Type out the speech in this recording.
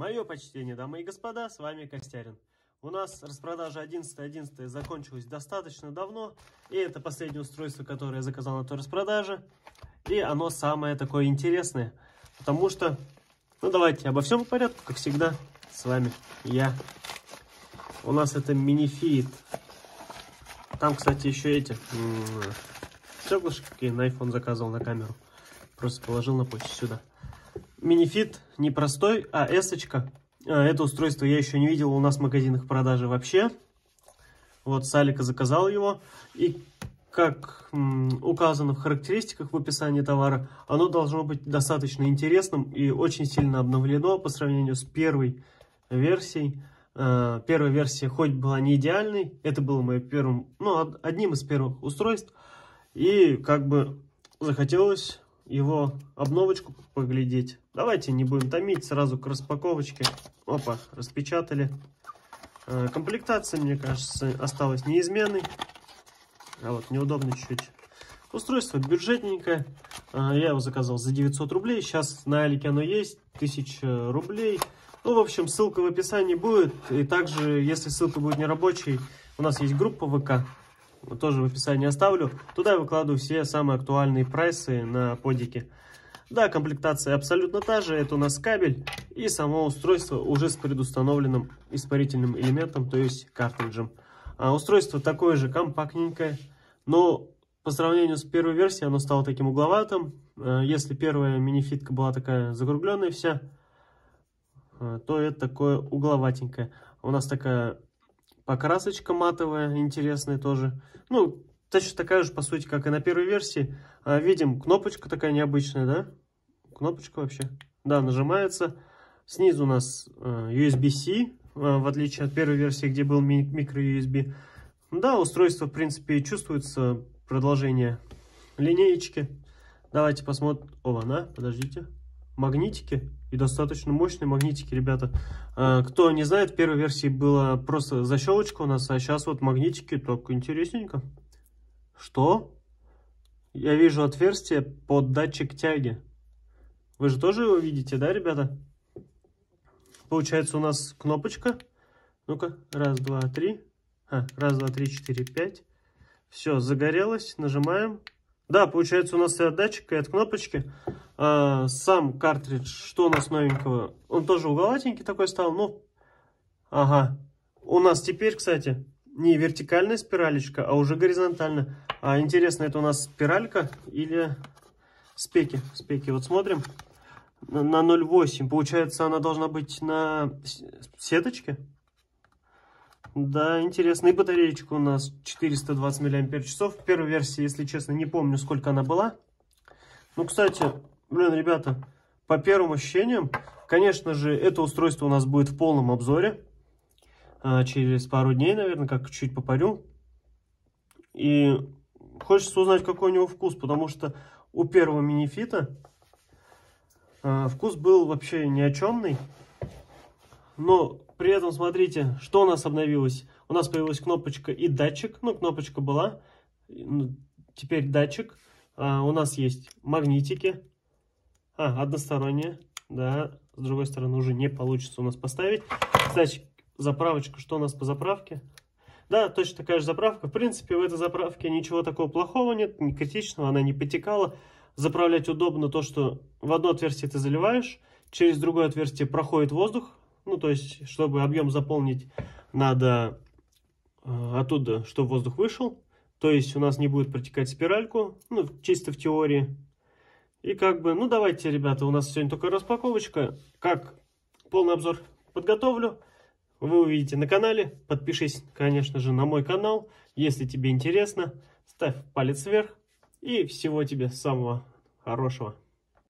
Мое почтение, дамы и господа, с вами Костярин. У нас распродажа 11.11 закончилась достаточно давно. И это последнее устройство, которое я заказал на той распродаже. И оно самое такое интересное. Потому что, ну давайте обо всем по порядку, как всегда, с вами я. У нас это Minifit. Там, кстати, еще эти стеклышки, какие на iPhone заказывал на камеру. Просто положил на почту сюда. Minifit не простой, а S-очка. Это устройство я еще не видел у нас в магазинах продажи вообще. Вот с Алика заказал его. И как указано в характеристиках в описании товара, оно должно быть достаточно интересным и очень сильно обновлено по сравнению с первой версией. Первая версия хоть была не идеальной, это было моим первым, одним из первых устройств. И как бы захотелось его обновочку поглядеть. Давайте не будем томить, сразу к распаковочке. Опа, распечатали. Комплектация, мне кажется, осталась неизменной. А вот неудобно чуть-чуть. Устройство бюджетненькое. Я его заказал за 900 рублей. Сейчас на Алике оно есть, 1000 рублей. Ну, в общем, ссылка в описании будет. И также, если ссылка будет не рабочей, у нас есть группа ВК. Тоже в описании оставлю. Туда я выкладываю все самые актуальные прайсы на подике. Да, комплектация абсолютно та же. Это у нас кабель и само устройство уже с предустановленным испарительным элементом, то есть картриджем. Устройство такое же компактненькое, но по сравнению с первой версией оно стало таким угловатым. Если первая минифитка была такая закругленная вся, то это такое угловатенькое. У нас такая покрасочка матовая, интересная тоже. Ну, точно такая же, по сути, как и на первой версии. Видим, кнопочка такая необычная, да? Кнопочка вообще. Да, нажимается. Снизу у нас USB-C, в отличие от первой версии, где был микро-USB. Да, устройство, в принципе, чувствуется продолжение линеечки. Давайте посмотрим. О, подождите. Магнитики. И достаточно мощные магнитики, ребята. Кто не знает, в первой версии была просто защелочка у нас, а сейчас вот магнитики, так интересненько. Что? Я вижу отверстие под датчик тяги. Вы же тоже его видите, да, ребята? Получается у нас кнопочка. Ну-ка, раз, два, три. Раз, два, три, четыре, пять. Все, загорелось, нажимаем. Да, получается у нас и от датчика, и от кнопочки. Сам картридж, что у нас новенького? Он тоже угловатенький такой стал. Ну, ага. У нас теперь, кстати, не вертикальная спиралечка, а уже горизонтальная. Интересно, это у нас спиралька или спеки? Спеки, вот смотрим. На 0,8. Получается, она должна быть на сеточке. Да, интересно. И батареечка у нас 420 мАч. В первой версии, если честно, не помню, сколько она была. Ну, кстати, блин, ребята, по первым ощущениям, конечно же, это устройство у нас будет в полном обзоре. Через пару дней, наверное, как чуть попарю. И хочется узнать, какой у него вкус, потому что у первого Minifit вкус был вообще ни о чемный. Но при этом, смотрите, что у нас обновилось. У нас появилась кнопочка и датчик. Ну, кнопочка была. Теперь датчик. У нас есть магнитики. Односторонние. Да, с другой стороны уже не получится у нас поставить. Кстати, заправочка. Что у нас по заправке? Да, точно такая же заправка. В принципе, в этой заправке ничего такого плохого нет, не критичного. Она не потекала. Заправлять удобно то, что в одно отверстие ты заливаешь, через другое отверстие проходит воздух. Ну, то есть, чтобы объем заполнить, надо оттуда, чтобы воздух вышел. То есть, у нас не будет протекать спиральку, ну, чисто в теории. И как бы, ну, давайте, ребята, у нас сегодня только распаковочка. Как полный обзор подготовлю, вы увидите на канале. Подпишись, конечно же, на мой канал, если тебе интересно. Ставь палец вверх. И всего тебе самого хорошего.